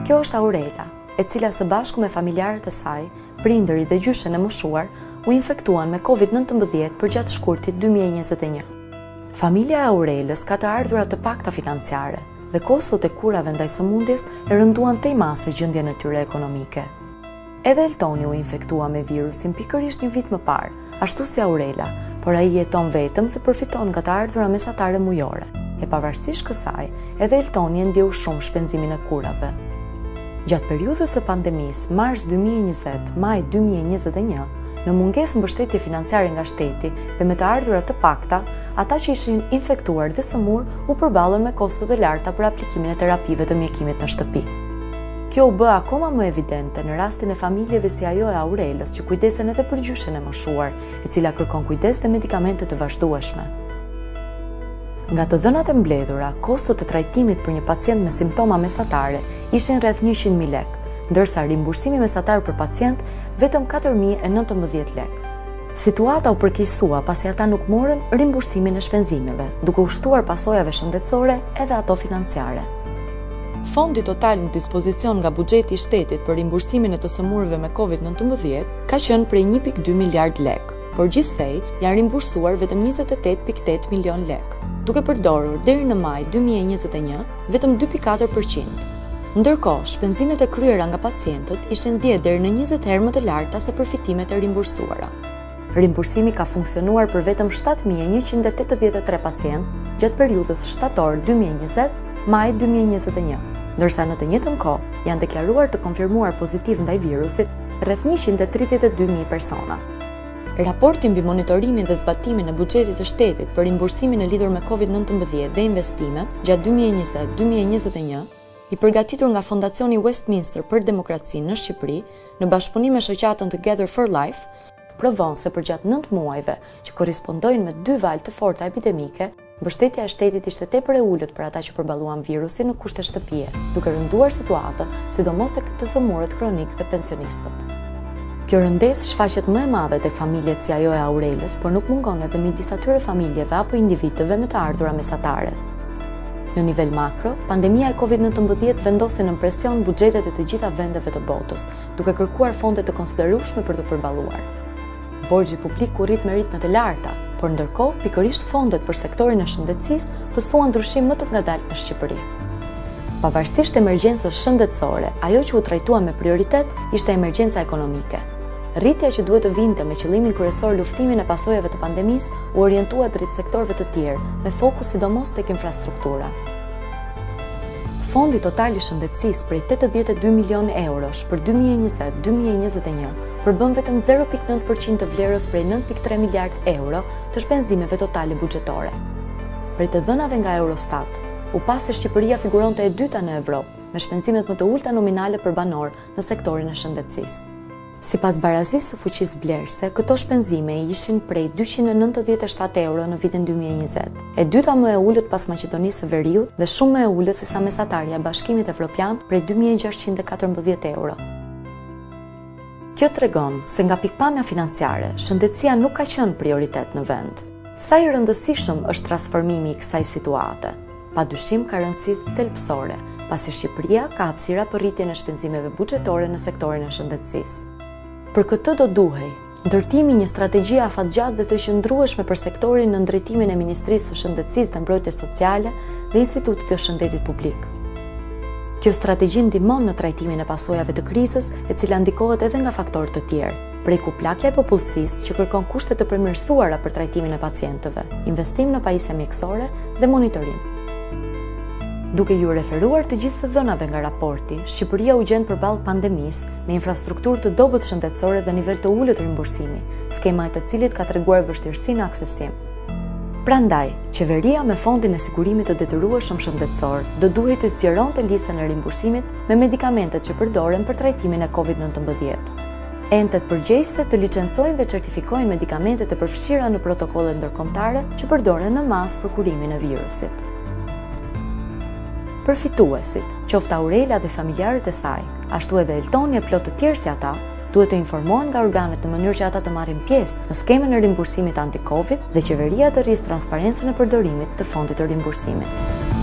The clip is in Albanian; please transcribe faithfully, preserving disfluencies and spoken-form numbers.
Kjo është Aurela, e cila së bashku me familjarët e saj, prindëri dhe gjyshen e moshuar, u infektuan me COVID nëntëmbëdhjetë për gjatë shkurtit dy mijë e njëzet e një. Familja e Aurelës ka të ardhurat të pakta financiare dhe kostot e kurave ndaj sëmundjes e rënduan tej mase gjendjen e tyre ekonomike. Edhe Eltoni u infektua me virusin pikërisht një vit më parë, ashtu si Aurela, por ai jeton vetëm dhe përfiton nga të ardhurat mesatare mujore. E pavarësisht kësaj, edhe Eltoni e ndjeu shumë shpenzimin e kurave. Gjatë periudhës së pandemisë, mars dy mijë e njëzet, maj dy mijë e njëzet e një, në mungesë mbështetje financiare nga shteti dhe me të ardhurat të pakta, ata që ishin infektuar dhe sëmur u përballën me kosto të larta për aplikimin e terapive të mjekimit në shtëpi. Kjo u bë akoma më evidente në rastin e familjeve si ajo e Aurelës që kujdesen edhe për gjyshen e moshuar, e cila kërkon kujdes dhe medikamente të vazhdueshme. Nga të dhënat e mbledhura, kostot e trajtimit për një pacient me simptoma mesatare ishin rreth njëqind mijë lekë, ndërsa rimbursimi mesatar për pacient vetëm katër mijë e nëntëmbëdhjetë lekë. Situata u përkeqësua pasi ata nuk morën rimbursimin e shpenzimeve, duke u shtuar pasojave shëndetësore edhe ato financiare. Fondi total në dispozicion nga buxheti i shtetit për rimbursimin e të sëmurëve me COVID nëntëmbëdhjetë ka qenë prej një pikë dy miliard lekë, por gjithsej janë rimbursuar vetëm njëzet e tetë pikë tetë milion lekë, duke përdorur deri në maj dy mijë e njëzet e një vetëm dy pikë katër përqind. Ndërkohë, shpenzimet e kryera nga pacientët ishin dhjetë deri në njëzet herë më të larta se përfitimet e rimbursuara. Rimbursimi ka funksionuar për vetëm shtatë mijë e njëqind e tetëdhjetë e tre pacientë gjatë periudhës shtator dy mijë e njëzet, maj dy mijë e njëzet e një, ndërsa në të njëjtën kohë janë deklaruar të konfirmuar pozitiv ndaj virusit rreth njëqind e tridhjetë e dy mijë persona. Raporti mbi monitorimin dhe zbatimin e buxhetit të shtetit për rimbursimin e lidhur me COVID nëntëmbëdhjetë dhe investimet gjatë dy mijë e njëzet dy mijë e njëzet e një, i përgatitur nga Fondacioni Westminster për Demokracinë në Shqipëri, në bashkëpunim me shoqatën Together for Life, provon se për gjatë nëntë muajve, që korrispondojnë me dy valë të forta epidemike, mbështetja e shtetit ishte tepër e ulët për ata që përballuan virusin në kushte shtëpie, duke rënduar situatën, sidomos tek të sëmurët kronik dhe pensionistët. Kjo rëndesë shfaqet më e madhe tek familjet si ajo e Aurelës, por nuk mungon edhe midis atyre familjeve apo individëve me të ardhura mesatare. Në nivel makro, pandemia e COVID nëntëmbëdhjetë vendosi në presion buxhetet e të gjitha vendeve të botës, duke kërkuar fonde të konsiderueshme për të përballuar. Borxhi publik u rrit me ritme të larta, por ndërkohë pikërisht fondet për sektorin e shëndetësisë pësuan ndryshim më të ngadaltë në Shqipëri. Pavarësisht emergjencës shëndetësore, ajo që u trajtua me prioritet ishte emergjenca ekonomike. Rritja që duhet të vinte me qëllimin kryesor luftimin e pasojave të pandemisë u orientua drejt sektorëve të tjerë, me fokus sidomos tek infrastruktura. Fondi total i shëndetësisë prej tetëdhjetë e dy milion eurosh për dy mijë e njëzet dy mijë e njëzet e një përbën vetëm zero pikë nëntë përqind të vlerës prej nëntë pikë tre miliard euro të shpenzimeve totale buxhetore. Prej të dhënave nga Eurostat, u pas se Shqipëria figuronte e dyta në Evropë me shpenzimet më të ulta nominale për banor në sektorin e shëndetësisë. Sipas barazisë së fuqisë blerëse, këto shpenzime ishin prej dyqind e nëntëdhjetë e shtatë euro në vitin dy mijë e njëzet, e dyta më e ulët pas Maqedonisë së Veriut dhe shumë më e ulët se sa mesatarja e Bashkimit Evropian prej dy mijë e gjashtëqind e katërmbëdhjetë euro. Kjo tregon se nga pikpamja financiare, shëndetësia nuk ka qenë prioritet në vend. Sa i rëndësishëm është transformimi i kësaj situate? Padyshim ka rëndësi thelbësore, pasi Shqipëria ka hapësira për rritjen e shpenzimeve buxhetore në sektorin e shëndetësisë. Për këtë do duhej ndërtimi një strategji afatgjatë dhe të qëndrueshme për sektorin në drejtimin e Ministrisë së Shëndetësisë dhe Mbrojtjes Sociale dhe Institutit të Shëndetit Publik. Kjo strategji ndihmon në trajtimin e pasojave të krizës, e cila ndikohet edhe nga faktorë të tjerë, prej kuplakja e popullsisë që kërkon kushte të përmirësuara për trajtimin e pacientëve, investim në pajisje mjekësore dhe monitorim. Duke ju referuar të gjithë të dhënave nga raporti, Shqipëria u gjen përballë pandemisë me infrastrukturë të dobët shëndetësore dhe nivel të ulët rimbursimi, skema e të cilit ka treguar vështirësi në aksesim. Prandaj, qeveria me Fondin e Sigurimit të Detyrueshëm Shëndetësor do duhet të zgjeronte listën e rimbursimit me medikamentet që përdoren për trajtimin e COVID nëntëmbëdhjetë. Entet përgjegjëse të licencojnë dhe certifikojnë medikamentet e përfshira në protokollet ndërkombëtare që përdoren në masë për kurimin e virusit. Përfituesit, qoftë Aurela dhe familjarët e saj, ashtu edhe Eltoni e plot të tjerë si ata, duhet të informohen nga organet në mënyrë që ata të marrin pjesë në skemën e rimbursimit anti-Covid dhe qeveria të rrisë transparencën e përdorimit të fondit të rimbursimit.